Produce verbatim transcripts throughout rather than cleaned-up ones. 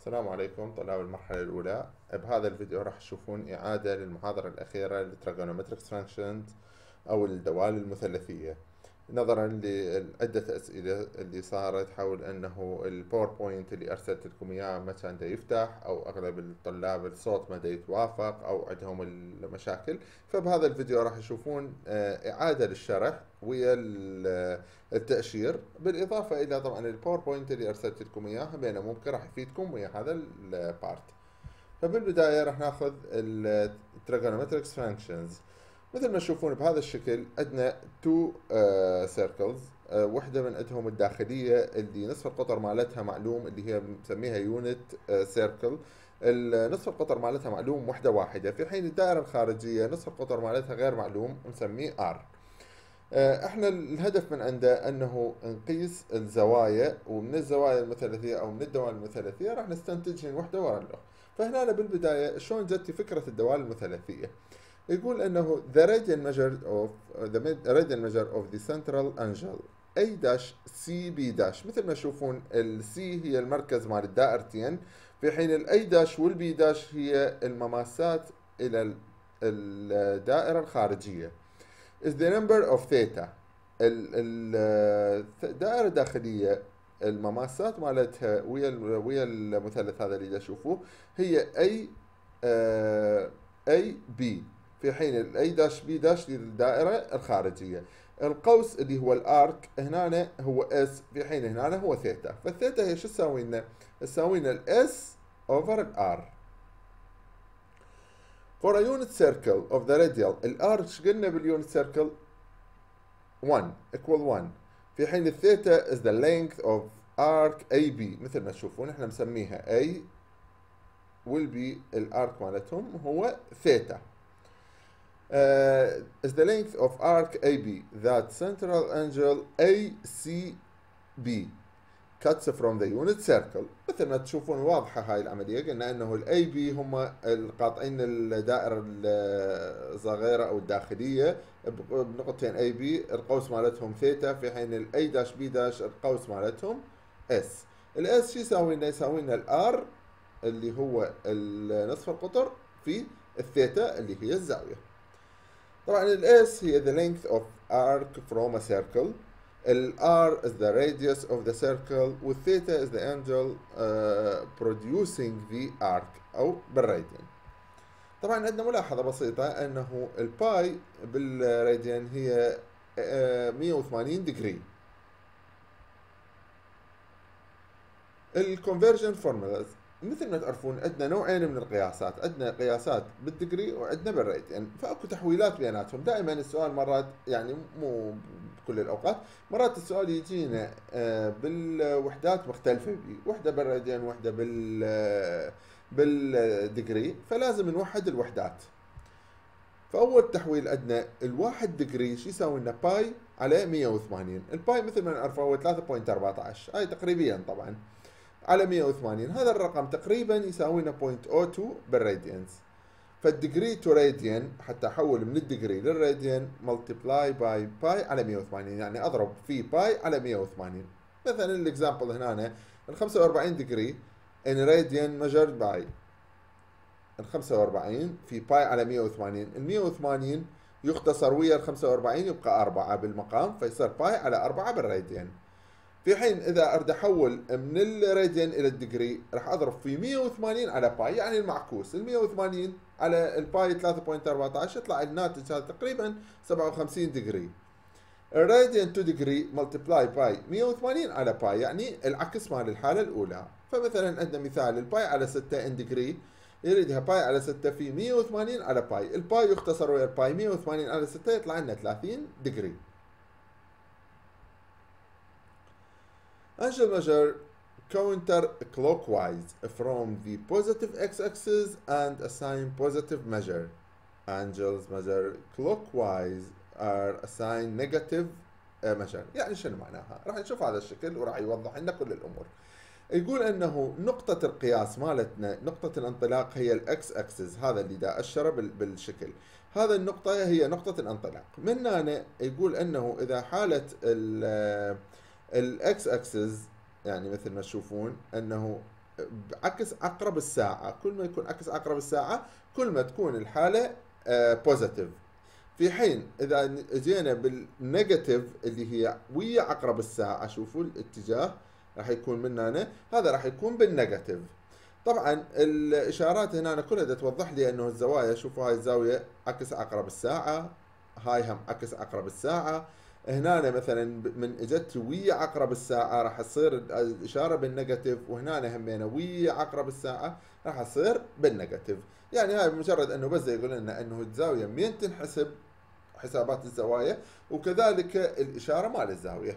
السلام عليكم طلاب المرحلة الأولى. بهذا الفيديو راح تشوفون إعادة للمحاضرة الأخيرة للتريجونومتريك فانكشنز أو الدوال المثلثية، نظرا لعدة أسئلة اللي صارت حول أنه الباوربوينت اللي أرسلت لكم إياه ما كان دا يفتح، أو أغلب الطلاب الصوت ما دا يتوافق أو عندهم المشاكل. فبهذا الفيديو راح يشوفون آه، إعادة للشرح ويا التأشير، بالإضافة إلى طبعا الباوربوينت اللي أرسلت لكم إياه، بينه ممكن راح يفيدكم ويا هذا البارت. فبالبداية راح ناخذ التريجونومتريك فانكشنز. مثل ما تشوفون بهذا الشكل عندنا تو سيركلز، وحده من عندهم الداخليه اللي نصف القطر مالتها معلوم، اللي هي مسميها يونت سيركل. نصف القطر مالتها معلوم وحده واحده، في حين الدائره الخارجيه نصف القطر مالتها غير معلوم نسميه ار. احنا الهدف من عنده انه نقيس الزوايا، ومن الزوايا المثلثيه او من الدوال المثلثيه راح نستنتجهن وحده ورا الاخرى. فهنا بالبدايه شلون جت فكره الدوال المثلثيه؟ يقول انه the radian measure of the radian measure of the central angle A dash C B dash. مثل ما تشوفون ال C هي المركز مال الدائرتين، في حين ال A dash وال B dash هي المماسات الى الدائرة الخارجية. is the number of theta. الدائرة الداخلية المماسات مالتها ويا ويا المثلث هذا اللي تشوفوه هي A A B، في حين ال A داش B داش للدائرة الخارجية. القوس اللي هو الارك هنا هو S، في حين هنا هو ثيتا. فالثيتا هي شو تساوي لنا؟ تساوي لنا ال S over ال R. For a unit circle of the radial، الار ايش قلنا باليونت سيركل؟ واحد equal واحد، في حين الثيتا is the length of arc A B. مثل ما تشوفون احنا مسميها A will be الارك مالتهم هو ثيتا. uh, is the length of arc A B that central angle A C B cuts from the unit circle. مثل ما تشوفون واضحة هاي العملية، قلنا انه ال A B هم القاطعين الدائرة الصغيرة او الداخلية بنقطتين A B، القوس مالتهم ثيتا، في حين ال A داش B داش القوس مالتهم S. ال S شو يساوي لنا؟ يساوي لنا ال R اللي هو نصف القطر في الثيتا اللي هي الزاوية. طبعا ال S هي the length of arc from a circle، ال R is the radius of the circle، وال theta is the angle uh, producing the arc أو بالراديان. طبعا عندنا ملاحظة بسيطة أنه الباي بالراديان هي uh, مية وثمانين ديجري. الكونفرجن فورمولاز مثل ما تعرفون عندنا نوعين من القياسات، عندنا قياسات بالدجري وعندنا بالراديان، فاكو تحويلات بيناتهم. دائما السؤال مرات يعني مو بكل الاوقات، مرات السؤال يجينا بالوحدات مختلفه، وحده بالراديان وحده بال بالدجري، فلازم نوحد الوحدات. فاول تحويل عندنا الواحد دجري شو يساوي لنا؟ باي على مية وثمانين. الباي مثل ما نعرفه هو ثلاثة فاصلة أربعة عشر، هاي تقريبا طبعا على مية وثمانين. هذا الرقم تقريبا يساوي لنا صفر فاصلة صفر اثنين بالراديانز. فالديجري تو راديان حتى احول من الديجري للراديان ملتبلاي باي باي على مية وثمانين، يعني اضرب في باي على مية وثمانين. مثلا الاكزامبل هنا ال خمسة وأربعين ديجري ان راديان ميجرد باي ال خمسة وأربعين في باي على مية وثمانين. ال مية وثمانين يختصر ويا ال خمسة وأربعين يبقى أربعة بالمقام، فيصير باي على أربعة بالراديان. في حين اذا اريد احول من الراديان الى الدجري راح اضرب في مية وثمانين على باي، يعني المعكوس. ال مية وثمانين على الباي ثلاثة فاصلة أربعة عشر يطلع الناتج هذا تقريبا سبعة وخمسين دجري. الراديان تو دجري ملتبلاي باي مية وثمانين على باي، يعني العكس مال الحاله الاولى. فمثلا عندنا مثال الباي على ستة ان دجري، يريدها باي على ستة في مية وثمانين على باي. الباي يختصر ويا الباي، مية وثمانين على ستة يطلع لنا ثلاثين دجري. Angle measure counter-clockwise from the positive x-axis and assign positive measure. Angles measure clockwise are assigned negative measure. يعني شنو معناها؟ راح نشوف هذا الشكل وراح يوضح لنا كل الأمور. يقول أنه نقطة القياس مالتنا، نقطة الانطلاق هي الإكس أكسس، هذا اللي دا أشره بالشكل. هذا النقطة هي نقطة الانطلاق. من هنا يقول أنه إذا حالة ال الاكس اكسس، يعني مثل ما تشوفون انه بعكس عقرب الساعة. كل ما يكون عكس عقرب الساعة كل ما تكون الحالة بوزيتيف. في حين إذا جينا بالنيجاتيف اللي هي ويا عقرب الساعة، شوفوا الاتجاه راح يكون من هنا، هذا راح يكون بالنيجاتيف. طبعا الإشارات هنا كلها توضح لي أنه الزوايا، شوفوا هاي الزاوية عكس عقرب الساعة، هاي هم عكس عقرب الساعة. هنا مثلا من اجت ويا عقرب الساعة راح تصير الإشارة بالنيجاتيف، وهنا همينا ويا عقرب الساعة راح تصير بالنيجاتيف. يعني هاي مجرد انه بس يقول لنا انه الزاوية مين تنحسب حسابات الزوايا، وكذلك الإشارة مال الزاوية.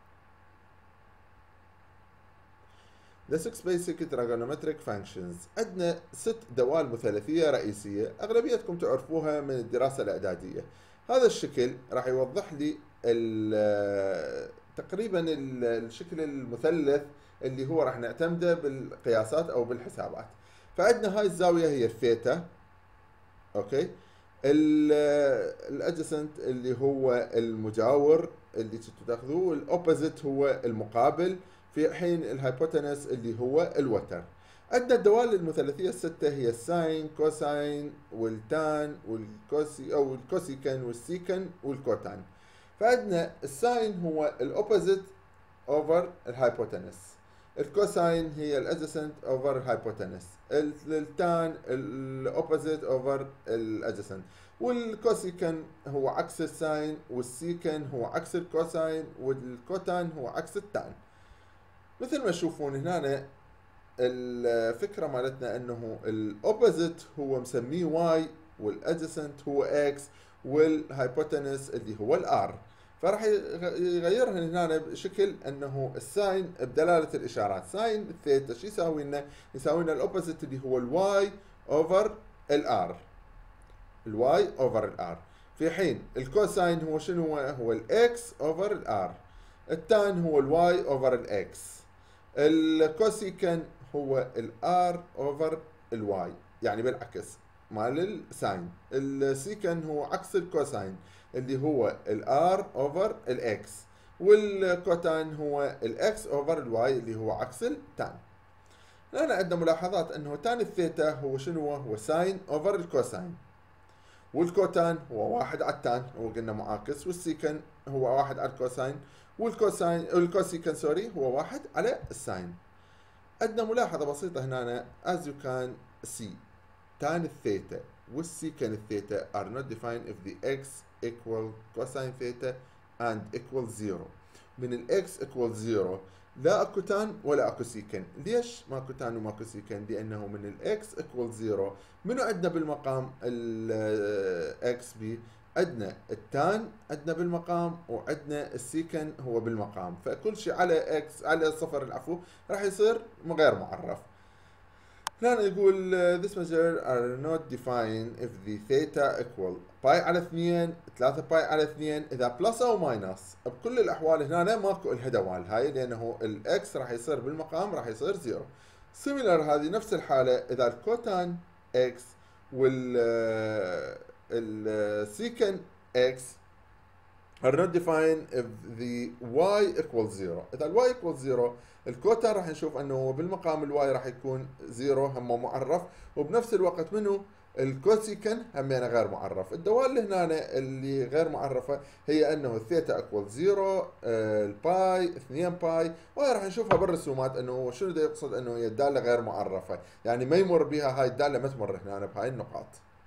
The six basic trigonometric functions. عندنا ست دوال مثلثية رئيسية أغلبيتكم تعرفوها من الدراسة الإعدادية. هذا الشكل راح يوضح لي تقريبا الشكل المثلث اللي هو راح نعتمده بالقياسات أو بالحسابات. فعندنا هاي الزاوية هي الثيتا، أوكي. الادجسنت اللي هو المجاور اللي تاخذوه، والاوبوزيت هو المقابل، في حين الهايبوتنس اللي هو الوتر. عندنا الدوال المثلثية الستة هي الساين، كوساين، والتان، والكوسي أو الكوسيكن، والسيكن، والكوتان. فعندنا الساين هو الأوبوزيت أوفر الهايبوتنس، الكوساين هي الأدجسنت أوفر الهايبوتنس، التان الأوبوزيت أوفر الأدجسنت، والكوسيكن هو عكس الساين، والسيكن هو عكس الكوساين، والكوتان هو عكس التان. مثل ما تشوفون هنا الفكرة مالتنا انه الاوبوزيت هو مسميه واي، والادجسنت هو اكس، والهايبوتنس اللي هو الار. فراح يغيرها هنا بشكل انه الساين بدلالة الاشارات. ساين الثيتا شو يساوي لنا؟ يساوي لنا الاوبوزيت اللي هو الواي اوفر الار، الواي اوفر الار. في حين الكوساين هو شنو؟ هو هو الاكس اوفر الار. التان هو الواي اوفر الاكس. الكوسيكن هو الار اوفر الواي، يعني بالعكس مال الساين. السيكن هو عكس الكوساين اللي هو الار اوفر الاكس، والكوتان هو الاكس اوفر الواي اللي هو عكس التان. هنا عندنا ملاحظات انه تان الثيتا هو شنو؟ هو ساين اوفر الكوساين، والكوتان هو واحد على التان وقلنا معاكس، والسيكن هو واحد على الكوساين، والكوساين الكوسيكن سوري هو واحد على الساين. عندنا ملاحظة بسيطة هنا as you can see tan الثيتا والسيكن الثيتا are not defined if the x equal cosine theta and equal zero. من ال x equal zero لا اكو تان ولا اكو سيكن. ليش ماكو تان وماكو سيكن؟ لانه من ال x equal zero منو عندنا بالمقام ال x b؟ عندنا التان عندنا بالمقام، وعندنا السيكن هو بالمقام، فكل شيء على اكس على صفر العفو راح يصير غير معرف. هنا يقول this measure are not defined if the theta equal باي على اثنين، ثلاثة باي على اثنين، اذا بلس او ماينس. بكل الاحوال هنا ماكو الها دوال هاي، لانه الاكس راح يصير بالمقام راح يصير زيرو. سيميلر هذه نفس الحالة اذا الكوتان اكس وال السيكن x are not defined if the y equals zero. إذا ال y equals zero الكوتان راح نشوف أنه بالمقام ال y راح يكون زيرو هم معرف، وبنفس الوقت منه الكوسيكن همينه غير معرف. الدوال اللي هنا اللي غير معرفة هي أنه الثيتا equals زيرو، الباي اثنين باي، وهي راح نشوفها بالرسومات أنه شنو ده يقصد أنه هي الدالة غير معرفة، يعني ما يمر بها هاي الدالة، ما تمر هنا بهاي النقاط.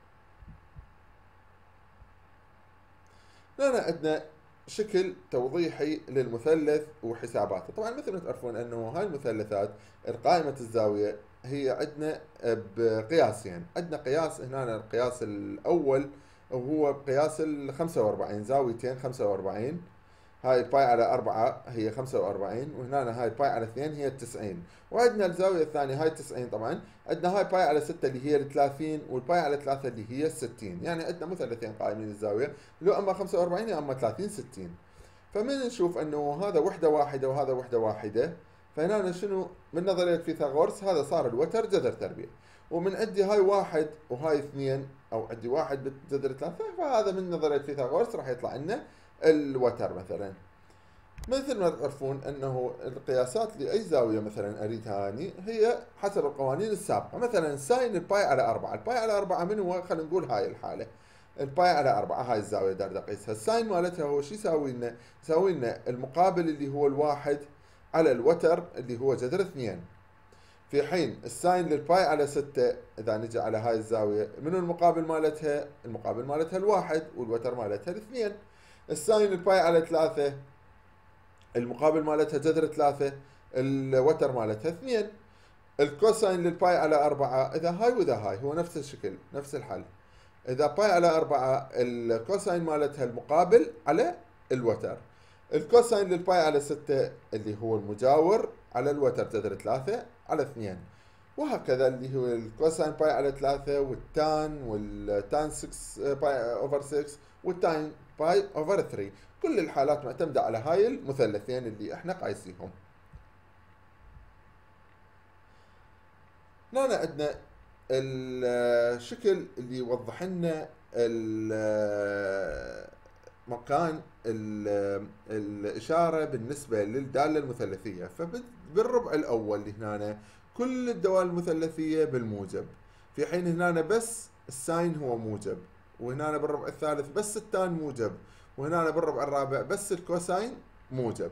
هنا عندنا شكل توضيحي للمثلث وحساباته. طبعا مثل ما تعرفون انه هاي المثلثات قائمة الزاوية هي عندنا بقياسين. عندنا قياس هنا القياس الاول وهو قياس ال خمسة وأربعين، زاويتين خمسة وأربعين، هاي باي على أربعة هي خمسة وأربعين، وهنا هاي باي على اثنين هي تسعين، وعندنا الزاوية الثانية هاي تسعين. طبعا عندنا هاي باي على ستة اللي هي ثلاثين، والباي على ثلاثة اللي هي ستين، يعني عندنا مثلثين قائمين الزاوية، لو اما خمسة وأربعين يا اما ثلاثين ستين. فمن نشوف انه هذا وحدة واحدة وهذا وحدة واحدة، فهنا شنو من نظرية فيثاغورس هذا صار الوتر جذر تربيع، ومن عندي هاي واحد وهاي اثنين، او عندي واحد بجذر ثلاثة، فهذا من نظرية فيثاغورس راح يطلع لنا الوتر مثلا. مثل ما تعرفون أنه القياسات لأي زاوية مثلا أريدها أني هي حسب القوانين السابقة. مثلا ساين الباي على أربعة، الباي على أربعة من هو؟ خلينا نقول هاي الحالة، الباي على أربعة هاي الزاوية دار أقيسها. الساين مالتها هو شو يساوي لنا؟ يساوي لنا المقابل اللي هو الواحد على الوتر اللي هو جذر اثنين. في حين الساين للباي على ستة إذا نجي على هاي الزاوية منو المقابل مالتها؟ المقابل مالتها الواحد والوتر مالتها الاثنين. الساين للباي على ثلاثة المقابل مالتها جذر ثلاثة، الوتر مالتها اثنين. الكوساين للباي على أربعة إذا هاي وإذا هاي هو نفس الشكل نفس الحل. إذا باي على أربعة الكوساين مالتها المقابل على الوتر. الكوساين للباي على ستة اللي هو المجاور على الوتر جذر ثلاثة على اثنين. وهكذا اللي هو الكوساين باي على ثلاثة والتان والتان ستة باي اوفر ستة والتان باي اوفر ثلاثة. كل الحالات معتمدة على هاي المثلثين اللي احنا قايسيهم. هنا عندنا الشكل اللي يوضح لنا مكان الإشارة بالنسبة للدالة المثلثية. فبالربع الأول هنا كل الدوال المثلثية بالموجب، في حين هنا بس الساين هو موجب، وهنا بالربع الثالث بس التان موجب، وهنا بالربع الرابع بس الكوساين موجب.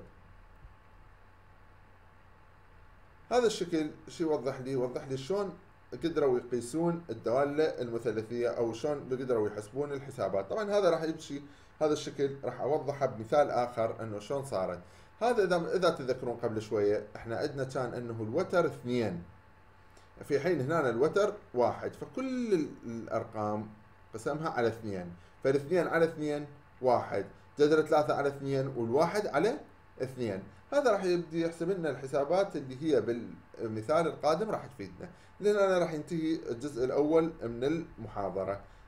هذا الشكل شو يوضح لي؟ يوضح لي شلون قدروا يقيسون الدالة المثلثية أو شلون قدروا يحسبون الحسابات. طبعا هذا راح يمشي، هذا الشكل راح أوضحه بمثال آخر أنه شلون صارت. هذا إذا إذا تذكرون قبل شوية إحنا عندنا كان أنه الوتر اثنين، في حين هنا الوتر واحد، فكل الأرقام قسمها على اثنين، فالاثنين على اثنين واحد، جذر ثلاثة على اثنين، والواحد على اثنين. هذا راح يبدي يحسب لنا الحسابات اللي هي بالمثال القادم راح تفيدنا، لأن أنا راح ينتهي الجزء الأول من المحاضرة.